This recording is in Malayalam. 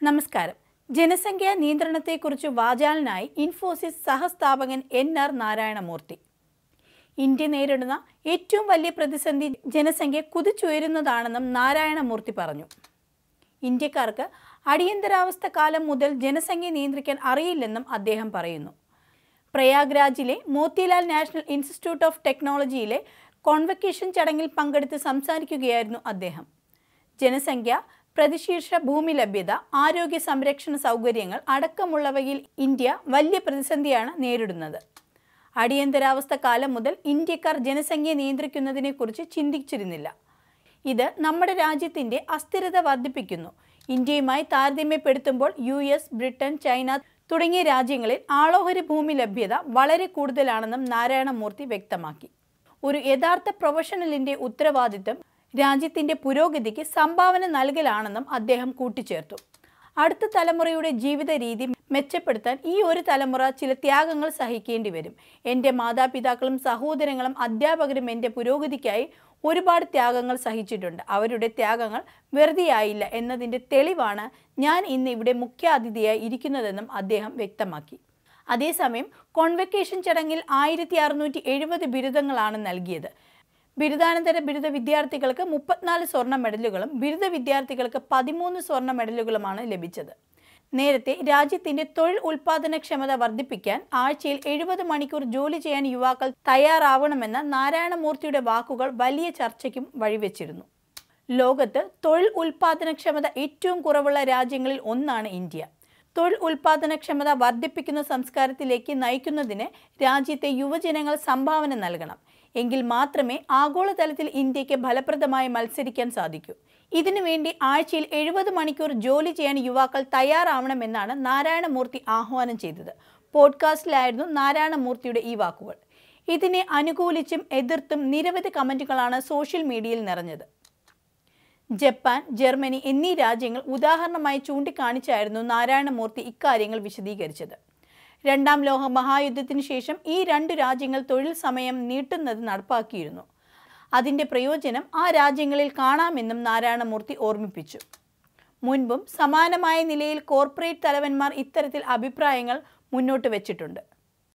നമസ്കാരം. ജനസംഖ്യാ നിയന്ത്രണത്തെക്കുറിച്ച് വാചാലനായി ഇൻഫോസിസ് സഹസ്ഥാപകൻ എൻ.ആർ. നാരായണമൂർത്തി. ഇന്ത്യ നേരിടുന്ന ഏറ്റവും വലിയ പ്രതിസന്ധി ജനസംഖ്യ കുതിച്ചുയരുന്നതാണെന്നും നാരായണമൂർത്തി പറഞ്ഞു. ഇന്ത്യക്കാർക്ക് അടിയന്തരാവസ്ഥ കാലം മുതൽ ജനസംഖ്യ നിയന്ത്രിക്കാൻ അറിയില്ലെന്നും അദ്ദേഹം പറയുന്നു. പ്രയാഗ്രാജിലെ മോത്തിലാൽ നാഷണൽ ഇൻസ്റ്റിറ്റ്യൂട്ട് ഓഫ് ടെക്നോളജിയിലെ കോൺവക്കേഷൻ ചടങ്ങിൽ പങ്കെടുത്ത് സംസാരിക്കുകയായിരുന്നു അദ്ദേഹം. ജനസംഖ്യ, പ്രതിശീർഷ ഭൂമി ലഭ്യത, ആരോഗ്യ സംരക്ഷണ സൗകര്യങ്ങൾ അടക്കമുള്ളവയിൽ ഇന്ത്യ വലിയ പ്രതിസന്ധിയാണ് നേരിടുന്നത്. അടിയന്തരാവസ്ഥ കാലം മുതൽ ഇന്ത്യക്കാർ ജനസംഖ്യ നിയന്ത്രിക്കുന്നതിനെക്കുറിച്ച് ചിന്തിച്ചിരുന്നില്ല. ഇത് നമ്മുടെ രാജ്യത്തിൻ്റെ അസ്ഥിരത വർദ്ധിപ്പിക്കുന്നു. ഇന്ത്യയുമായി താരതമ്യപ്പെടുത്തുമ്പോൾ US, ബ്രിട്ടൻ, ചൈന തുടങ്ങിയ രാജ്യങ്ങളിൽ ആളോഹരി ഭൂമി ലഭ്യത വളരെ കൂടുതലാണെന്നും നാരായണമൂർത്തി വ്യക്തമാക്കി. ഒരു യഥാർത്ഥ പ്രൊഫഷണലിൻ്റെ ഉത്തരവാദിത്തം രാജ്യത്തിൻ്റെ പുരോഗതിക്ക് സംഭാവന നൽകലാണെന്നും അദ്ദേഹം കൂട്ടിച്ചേർത്തു. അടുത്ത തലമുറയുടെ ജീവിത രീതി മെച്ചപ്പെടുത്താൻ ഈ ഒരു തലമുറ ചില ത്യാഗങ്ങൾ സഹിക്കേണ്ടി വരും. എൻ്റെ മാതാപിതാക്കളും സഹോദരങ്ങളും അധ്യാപകരും എൻ്റെ പുരോഗതിക്കായി ഒരുപാട് ത്യാഗങ്ങൾ സഹിച്ചിട്ടുണ്ട്. അവരുടെ ത്യാഗങ്ങൾ വെറുതെയായില്ല എന്നതിൻ്റെ തെളിവാണ് ഞാൻ ഇന്ന് ഇവിടെ മുഖ്യാതിഥിയായി ഇരിക്കുന്നതെന്നും അദ്ദേഹം വ്യക്തമാക്കി. അതേസമയം കോൺവക്കേഷൻ ചടങ്ങിൽ 1670 ബിരുദങ്ങളാണ് നൽകിയത്. ബിരുദാനന്തര ബിരുദ വിദ്യാർത്ഥികൾക്ക് 34 സ്വർണ്ണ മെഡലുകളും ബിരുദ വിദ്യാർത്ഥികൾക്ക് 13 സ്വർണ്ണ മെഡലുകളുമാണ് ലഭിച്ചത്. നേരത്തെ രാജ്യത്തിൻ്റെ തൊഴിൽ ഉൽപ്പാദനക്ഷമത വർദ്ധിപ്പിക്കാൻ ആഴ്ചയിൽ 70 മണിക്കൂർ ജോലി ചെയ്യാൻ യുവാക്കൾ തയ്യാറാവണമെന്ന നാരായണമൂർത്തിയുടെ വാക്കുകൾ വലിയ ചർച്ചയ്ക്കും വഴിവെച്ചിരുന്നു. ലോകത്ത് തൊഴിൽ ഉൽപ്പാദനക്ഷമത ഏറ്റവും കുറവുള്ള രാജ്യങ്ങളിൽ ഒന്നാണ് ഇന്ത്യ. തൊഴിൽ ഉൽപ്പാദനക്ഷമത വർദ്ധിപ്പിക്കുന്ന സംസ്കാരത്തിലേക്ക് നയിക്കുന്നതിന് രാജ്യത്തെ യുവജനങ്ങൾ സംഭാവന നൽകണം. എങ്കിൽ മാത്രമേ ആഗോളതലത്തിൽ ഇന്ത്യക്ക് ഫലപ്രദമായി മത്സരിക്കാൻ സാധിക്കൂ. ഇതിനുവേണ്ടി ആഴ്ചയിൽ 70 മണിക്കൂർ ജോലി ചെയ്യാൻ യുവാക്കൾ തയ്യാറാവണമെന്നാണ് നാരായണമൂർത്തി ആഹ്വാനം ചെയ്തത്. പോഡ്കാസ്റ്റിലായിരുന്നു നാരായണമൂർത്തിയുടെ ഈ വാക്കുകൾ. ഇതിനെ അനുകൂലിച്ചും എതിർത്തും നിരവധി കമൻറ്റുകളാണ് സോഷ്യൽ മീഡിയയിൽ നിറഞ്ഞത്. ജപ്പാൻ, ജർമ്മനി എന്നീ രാജ്യങ്ങൾ ഉദാഹരണമായി ചൂണ്ടിക്കാണിച്ചായിരുന്നു നാരായണമൂർത്തി ഇക്കാര്യങ്ങൾ വിശദീകരിച്ചത്. രണ്ടാം ലോക മഹായുദ്ധത്തിന് ശേഷം ഈ 2 രാജ്യങ്ങൾ തൊഴിൽ സമയം നീട്ടുന്നത് നടപ്പാക്കിയിരുന്നു. അതിൻ്റെ പ്രയോജനം ആ രാജ്യങ്ങളിൽ കാണാമെന്നും നാരായണമൂർത്തി ഓർമ്മിപ്പിച്ചു. മുൻപും സമാനമായ നിലയിൽ കോർപ്പറേറ്റ് തലവന്മാർ ഇത്തരത്തിൽ അഭിപ്രായങ്ങൾ മുന്നോട്ട് വച്ചിട്ടുണ്ട്.